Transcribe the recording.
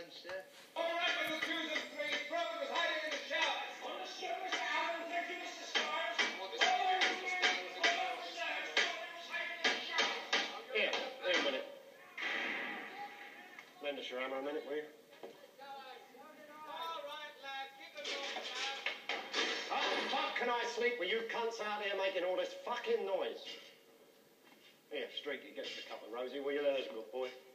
sir. All right, little twos and threes. Brother was hiding in the showers. On the surface, Alan, thank you, Mr. Stars. Here, wait a minute. Lend us your hammer a minute, will you? All right, lad. Keep the noise down. How the fuck can I sleep with you cunts out there making all this fucking noise? Here, Streaky, get us a cup of Rosie, will you? There's a good boy.